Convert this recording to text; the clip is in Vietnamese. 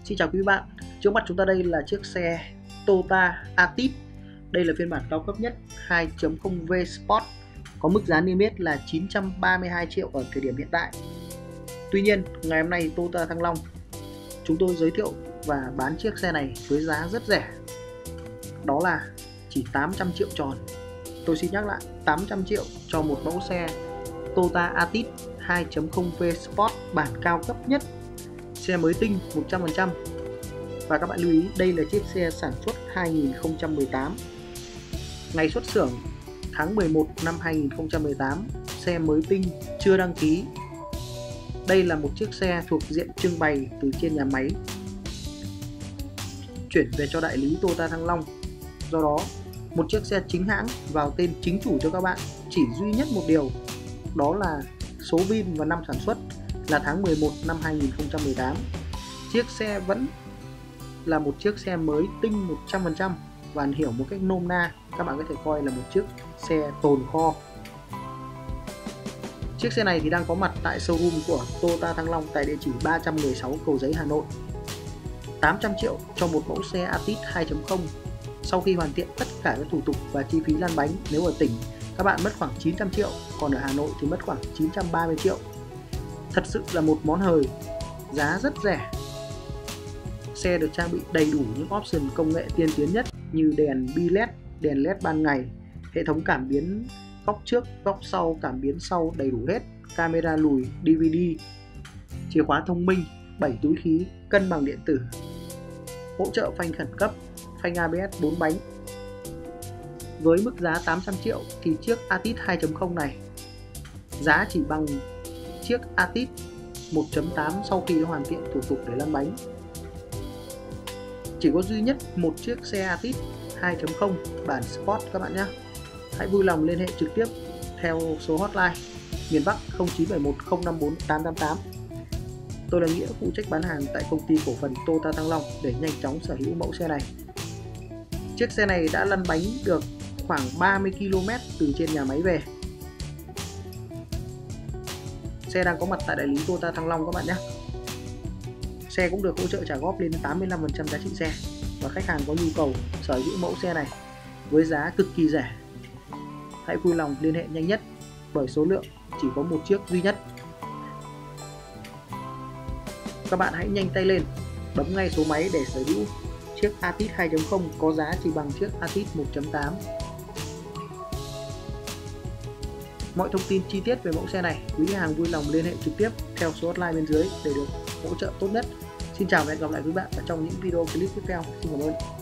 Xin chào quý bạn, trước mắt chúng ta đây là chiếc xe Toyota Altis. Đây là phiên bản cao cấp nhất 2.0V Sport, có mức giá niêm yết là 932 triệu ở thời điểm hiện tại. Tuy nhiên, ngày hôm nay Toyota Thăng Long chúng tôi giới thiệu và bán chiếc xe này với giá rất rẻ. Đó là chỉ 800 triệu tròn. Tôi xin nhắc lại, 800 triệu cho một mẫu xe Toyota Altis 2.0V Sport bản cao cấp nhất, xe mới tinh 100%. Và các bạn lưu ý, đây là chiếc xe sản xuất 2018, ngày xuất xưởng tháng 11 năm 2018, xe mới tinh chưa đăng ký. Đây là một chiếc xe thuộc diện trưng bày từ trên nhà máy chuyển về cho đại lý Toyota Thăng Long. Do đó, một chiếc xe chính hãng vào tên chính chủ cho các bạn, chỉ duy nhất một điều, đó là số VIN và năm sản xuất là tháng 11 năm 2018. Chiếc xe vẫn là một chiếc xe mới tinh 100%, và hiểu một cách nôm na, các bạn có thể coi là một chiếc xe tồn kho. Chiếc xe này thì đang có mặt tại showroom của Toyota Thăng Long tại địa chỉ 316 Cầu Giấy, Hà Nội. 800 triệu cho một mẫu xe Altis 2.0. Sau khi hoàn thiện tất cả các thủ tục và chi phí lăn bánh, nếu ở tỉnh các bạn mất khoảng 900 triệu, còn ở Hà Nội thì mất khoảng 930 triệu. Thật sự là một món hời, giá rất rẻ. Xe được trang bị đầy đủ những option công nghệ tiên tiến nhất như đèn bi-led, đèn led ban ngày, hệ thống cảm biến góc trước, góc sau, cảm biến sau đầy đủ hết, camera lùi, DVD, chìa khóa thông minh, 7 túi khí, cân bằng điện tử, hỗ trợ phanh khẩn cấp, phanh ABS 4 bánh. Với mức giá 800 triệu thì chiếc Altis 2.0 này giá chỉ bằng chiếc Altis 1.8 sau khi hoàn thiện thủ tục để lăn bánh. Chỉ có duy nhất một chiếc xe Altis 2.0 bản Sport các bạn nhé. Hãy vui lòng liên hệ trực tiếp theo số hotline miền Bắc 0971 054 888. Tôi là Nghĩa, phụ trách bán hàng tại công ty cổ phần Toyota Thăng Long để nhanh chóng sở hữu mẫu xe này. Chiếc xe này đã lăn bánh được khoảng 30 km từ trên nhà máy về. Xe đang có mặt tại đại lý Toyota Thăng Long các bạn nhé. Xe cũng được hỗ trợ trả góp lên 85% giá trị xe, và khách hàng có nhu cầu sở hữu mẫu xe này với giá cực kỳ rẻ. Hãy vui lòng liên hệ nhanh nhất, bởi số lượng chỉ có một chiếc duy nhất. Các bạn hãy nhanh tay lên, bấm ngay số máy để sở hữu chiếc Altis 2.0 có giá chỉ bằng chiếc Altis 1.8. Mọi thông tin chi tiết về mẫu xe này, quý khách hàng vui lòng liên hệ trực tiếp theo số hotline bên dưới để được hỗ trợ tốt nhất. Xin chào và hẹn gặp lại quý bạn ở trong những video clip tiếp theo. Xin cảm ơn.